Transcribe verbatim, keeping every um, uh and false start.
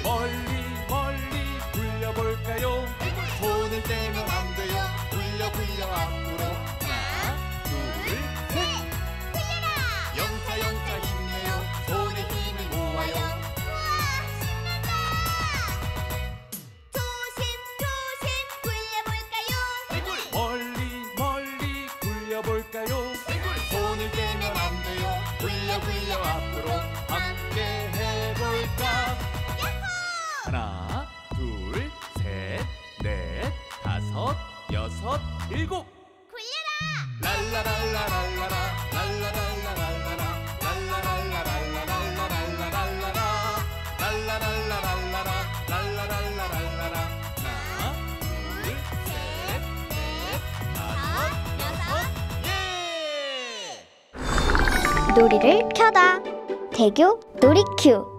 멀리 멀리 굴려볼까요? 손을 떼면 안 돼요. 굴려 굴려 앞으로. 하나, 둘, 셋. 굴려라. 영차 영차 힘내요. 손에 힘을 모아요. 우와, 신난다. 조심 조심 굴려볼까요? 멀리 멀리 굴려볼까요? 손을 떼면 안 돼요. 굴려 굴려 앞으로. 함께 해볼까? 하나, 둘, 셋, 넷, 다섯, 여섯, 일곱. 굴려라. 랄라랄라랄라라 랄라랄라랄라라 랄라랄라랄라랄라랄라랄라라 랄라랄라랄라라 랄라랄라랄라라 하나, 둘, 셋, 넷, 다섯, 여섯. 예! 놀이를 켜다. 대교 놀이큐.